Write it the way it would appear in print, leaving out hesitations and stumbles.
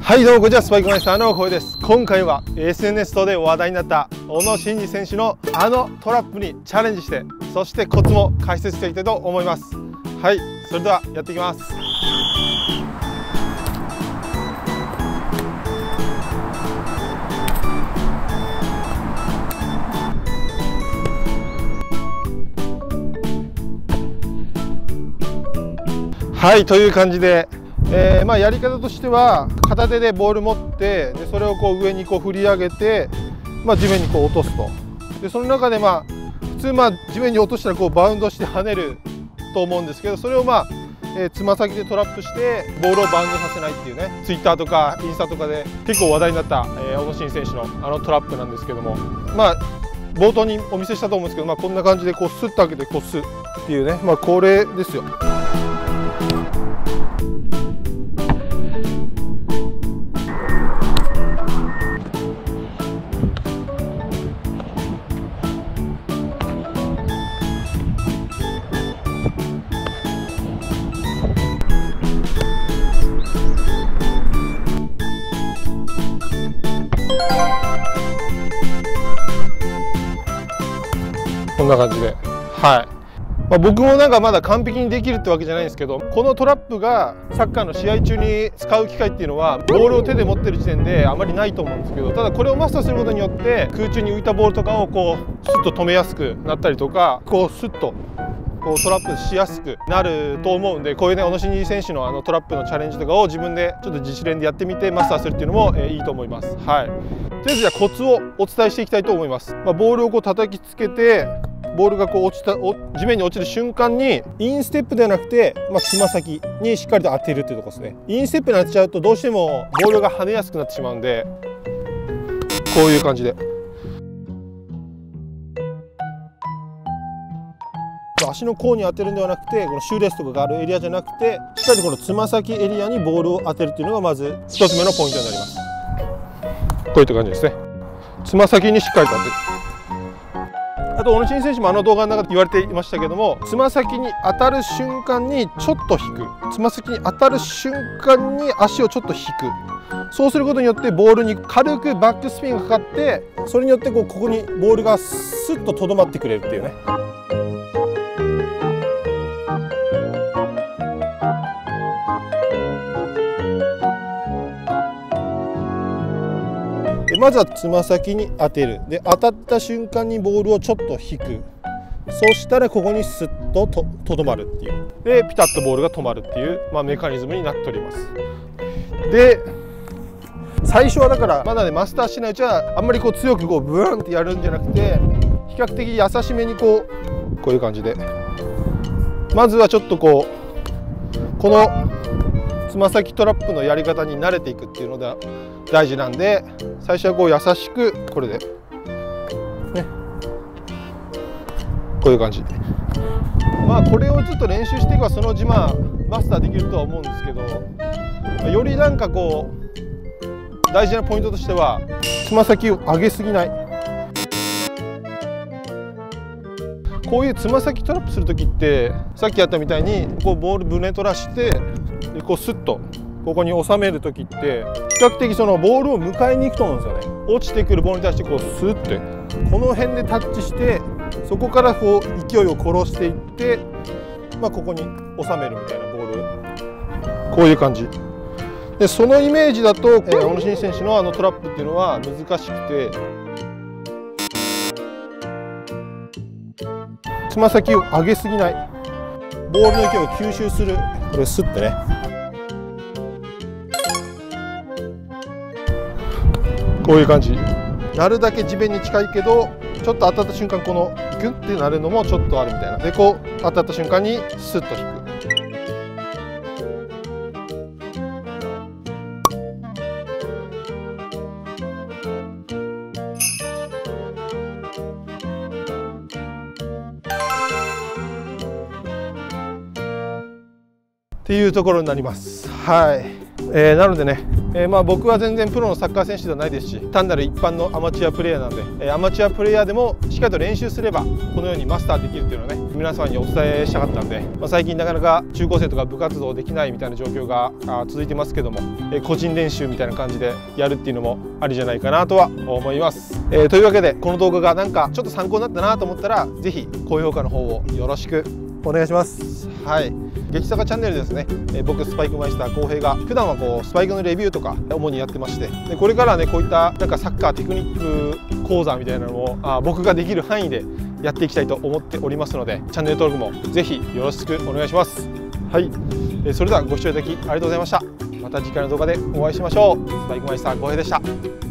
はいどうもこんにちは、スパイクマイスターの声です。今回は SNS 等で話題になった小野伸二選手のあのトラップにチャレンジして、そしてコツも解説していきたいと思います。はい、それではやっていきます。はい、という感じでやり方としては片手でボール持ってでそれをこう上にこう振り上げて、地面にこう落とすと。でその中で普通地面に落としたらこうバウンドして跳ねると思うんですけど、それをつま先でトラップしてボールをバウンドさせないっていうね、ツイッターとかインスタとかで結構話題になった小野伸二選手のあのトラップなんですけども、冒頭にお見せしたと思うんですけど、こんな感じでこうスッと開けてこすっていうね、これですよ。こんな感じで、僕もまだ完璧にできるってわけじゃないんですけど、このトラップがサッカーの試合中に使う機会っていうのはボールを手で持ってる時点であまりないと思うんですけど、ただこれをマスターすることによって空中に浮いたボールとかをこうスッと止めやすくなったりとか、こうスッとこうトラップしやすくなると思うんで、こういうね小野伸二選手のあのトラップのチャレンジとかを自分でちょっと自主練でやってみてマスターするっていうのもいいと思います。はい、とりあえずじゃあコツをお伝えしていきたいと思います。ボールをこう叩きつけてボールがこう地面に落ちる瞬間にインステップではなくて、つま先にしっかりと当てるっていうところですね。インステップに当てちゃうとどうしてもボールが跳ねやすくなってしまうんで、こういう感じで足の甲に当てるんではなくて、このシューレースとかがあるエリアじゃなくて、しっかりとこのつま先エリアにボールを当てるっていうのがまず1つ目のポイントになります。こういった感じですね。つま先にしっかりと当てる。あと小野伸二選手もあの動画の中で言われていましたけども、つま先に当たる瞬間にちょっと引く、つま先に当たる瞬間に足をちょっと引く、そうすることによってボールに軽くバックスピンがかかって、それによってここにボールがスッととどまってくれるっていうね。まずはつま先に当てる。で当たった瞬間にボールをちょっと引く。そしたらここにスッととどまるっていう。でピタッとボールが止まるっていう、メカニズムになっております。で最初はだからまだねマスターしないうちはあんまりこう強くこうブーンってやるんじゃなくて、比較的優しめにこういう感じで、まずはちょっとこのつま先トラップのやり方に慣れていくっていうのが大事なんで、最初はこう優しくこれでね、こういう感じでこれをちょっと練習していけばそのうちマスターできるとは思うんですけど、よりこう大事なポイントとしてはつま先を上げすぎない。こういうつま先トラップする時ってさっきやったみたいにこうボール胸取らしてでこうスッとここに収める時って比較的そのボールを迎えに行くと思うんですよね。落ちてくるボールに対してこうスッてこの辺でタッチして、そこからこう勢いを殺していって、ここに収めるみたいなボール、こういう感じで、そのイメージだと小野伸二選手のあのトラップっていうのは難しくて、つま先を上げすぎない、ボールの勢いを吸収する、これスッてね、こういう感じ。なるだけ地面に近いけどちょっと当たった瞬間このグンってなるのもちょっとあるみたいな。でこう当たった瞬間にスッと引く。っていうところになります。はい、なのでね僕は全然プロのサッカー選手ではないですし、単なる一般のアマチュアプレイヤーなので、アマチュアプレイヤーでもしっかりと練習すればこのようにマスターできるっていうのをね、皆様にお伝えしたかったので、最近なかなか中高生とか部活動できないみたいな状況が続いてますけども、個人練習みたいな感じでやるっていうのもありじゃないかなとは思います。というわけでこの動画がなんかちょっと参考になったなと思ったら、是非高評価の方をよろしくお願いします。はい、激坂チャンネルですね、僕スパイクマイスター浩平が普段はこうスパイクのレビューとか主にやってまして、でこれからはねこういったなんかサッカーテクニック講座みたいなのを僕ができる範囲でやっていきたいと思っておりますので、チャンネル登録もぜひよろしくお願いします。はい、それではご視聴いただきありがとうございました。また次回の動画でお会いしましょう。スパイクマイスター浩平でした。